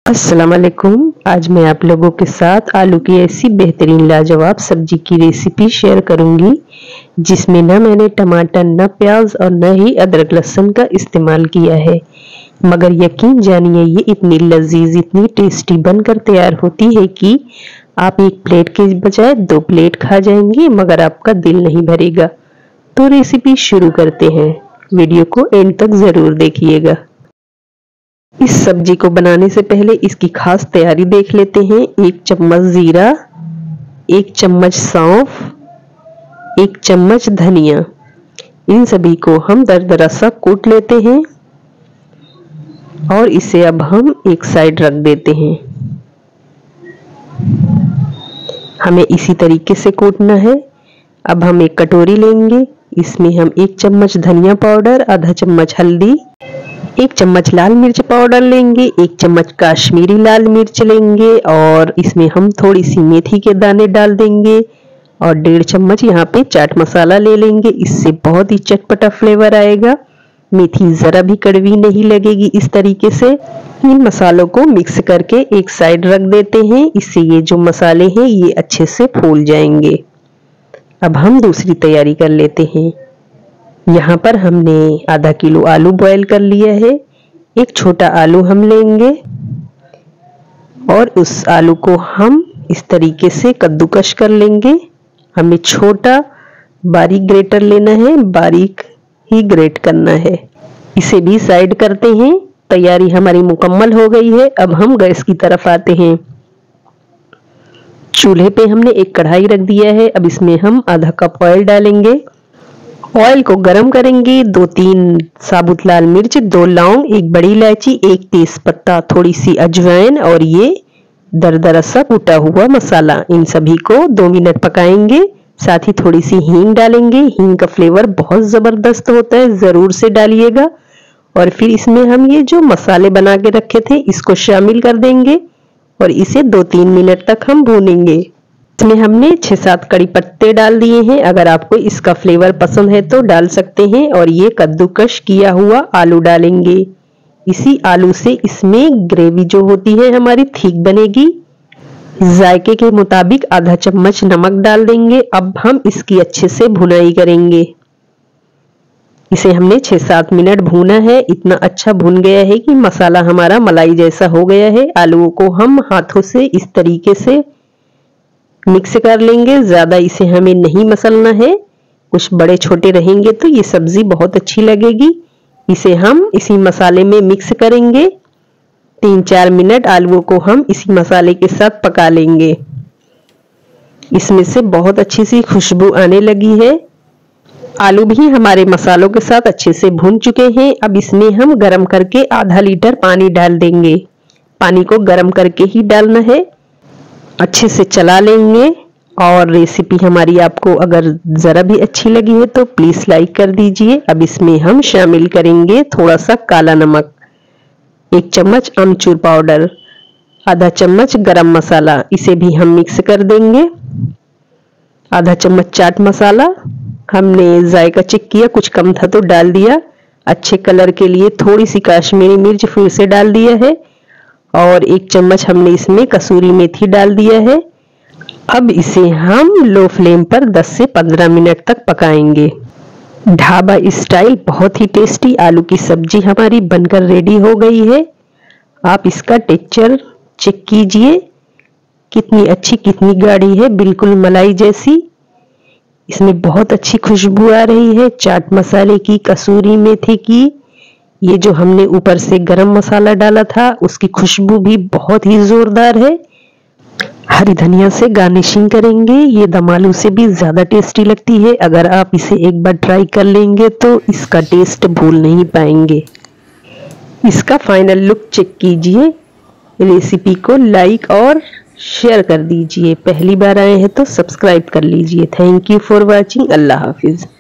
अस्सलाम वालेकुम। आज मैं आप लोगों के साथ आलू की ऐसी बेहतरीन लाजवाब सब्जी की रेसिपी शेयर करूंगी जिसमें न मैंने टमाटर, न प्याज और न ही अदरक लहसुन का इस्तेमाल किया है, मगर यकीन जानिए ये इतनी लजीज, इतनी टेस्टी बनकर तैयार होती है कि आप एक प्लेट के बजाय 2 प्लेट खा जाएंगे मगर आपका दिल नहीं भरेगा। तो रेसिपी शुरू करते हैं। वीडियो को एंड तक जरूर देखिएगा। इस सब्जी को बनाने से पहले इसकी खास तैयारी देख लेते हैं। 1 चम्मच जीरा, 1 चम्मच सौंफ, 1 चम्मच धनिया, इन सभी को हम दरदरा सा कूट लेते हैं और इसे अब हम एक साइड रख देते हैं। हमें इसी तरीके से कूटना है। अब हम एक कटोरी लेंगे, इसमें हम 1 चम्मच धनिया पाउडर, आधा चम्मच हल्दी, 1 चम्मच लाल मिर्च पाउडर लेंगे, 1 चम्मच काश्मीरी लाल मिर्च लेंगे और इसमें हम थोड़ी सी मेथी के दाने डाल देंगे और 1.5 चम्मच यहाँ पे चाट मसाला ले लेंगे। इससे बहुत ही चटपटा फ्लेवर आएगा। मेथी जरा भी कड़वी नहीं लगेगी। इस तरीके से इन मसालों को मिक्स करके एक साइड रख देते हैं। इससे ये जो मसाले हैं ये अच्छे से फूल जाएंगे। अब हम दूसरी तैयारी कर लेते हैं। यहाँ पर हमने आधा किलो आलू बॉयल कर लिया है। एक छोटा आलू हम लेंगे और उस आलू को हम इस तरीके से कद्दूकश कर लेंगे। हमें छोटा बारीक ग्रेटर लेना है, बारीक ही ग्रेट करना है। इसे भी साइड करते हैं। तैयारी हमारी मुकम्मल हो गई है। अब हम गैस की तरफ आते हैं। चूल्हे पे हमने एक कढ़ाई रख दिया है। अब इसमें हम आधा कप ऑयल डालेंगे। ऑयल को गरम करेंगे। 2-3 साबुत लाल मिर्च, 2 लौंग, 1 बड़ी इलायची, 1 तेज पत्ता, थोड़ी सी अजवाइन और ये दरदरा सा कूटा हुआ मसाला, इन सभी को 2 मिनट पकाएंगे। साथ ही थोड़ी सी हींग डालेंगे। हींग का फ्लेवर बहुत जबरदस्त होता है, जरूर से डालिएगा। और फिर इसमें हम ये जो मसाले बना के रखे थे इसको शामिल कर देंगे और इसे 2-3 मिनट तक हम भूनेंगे। इसमें हमने 6-7 कड़ी पत्ते डाल दिए हैं। अगर आपको इसका फ्लेवर पसंद है तो डाल सकते हैं। और ये कद्दूकश किया हुआ आलू डालेंगे। इसी आलू से इसमें ग्रेवी जो होती है हमारी ठीक बनेगी। जायके के मुताबिक आधा चम्मच नमक डाल देंगे। अब हम इसकी अच्छे से भुनाई करेंगे। इसे हमने 6-7 मिनट भूना है। इतना अच्छा भुन गया है कि मसाला हमारा मलाई जैसा हो गया है। आलूओं को हम हाथों से इस तरीके से मिक्स कर लेंगे। ज्यादा इसे हमें नहीं मसलना है, कुछ बड़े छोटे रहेंगे तो ये सब्जी बहुत अच्छी लगेगी। इसे हम इसी मसाले में मिक्स करेंगे। 3-4 मिनट आलूओं को हम इसी मसाले के साथ पका लेंगे। इसमें से बहुत अच्छी सी खुशबू आने लगी है। आलू भी हमारे मसालों के साथ अच्छे से भून चुके हैं। अब इसमें हम गरम करके आधा लीटर पानी डाल देंगे। पानी को गरम करके ही डालना है। अच्छे से चला लेंगे। और रेसिपी हमारी आपको अगर जरा भी अच्छी लगी है तो प्लीज लाइक कर दीजिए। अब इसमें हम शामिल करेंगे थोड़ा सा काला नमक, 1 चम्मच अमचूर पाउडर, आधा चम्मच गरम मसाला, इसे भी हम मिक्स कर देंगे। आधा चम्मच चाट मसाला, हमने जायका चेक किया, कुछ कम था तो डाल दिया। अच्छे कलर के लिए थोड़ी सी काश्मीरी मिर्च फिर से डाल दिया है और 1 चम्मच हमने इसमें कसूरी मेथी डाल दिया है। अब इसे हम लो फ्लेम पर 10 से 15 मिनट तक पकाएंगे। ढाबा स्टाइल बहुत ही टेस्टी आलू की सब्जी हमारी बनकर रेडी हो गई है। आप इसका टेक्सचर चेक कीजिए, कितनी अच्छी, कितनी गाढ़ी है, बिल्कुल मलाई जैसी। इसमें बहुत अच्छी खुशबू आ रही है चाट मसाले की, कसूरी मेथी की। ये जो हमने ऊपर से गरम मसाला डाला था उसकी खुशबू भी बहुत ही जोरदार है। हरी धनिया से गार्निशिंग करेंगे। ये दम आलू से भी ज्यादा टेस्टी लगती है। अगर आप इसे एक बार ट्राई कर लेंगे तो इसका टेस्ट भूल नहीं पाएंगे। इसका फाइनल लुक चेक कीजिए। रेसिपी को लाइक और शेयर कर दीजिए। पहली बार आए हैं तो सब्सक्राइब कर लीजिए। Thank you for watching. अल्लाह हाफिज।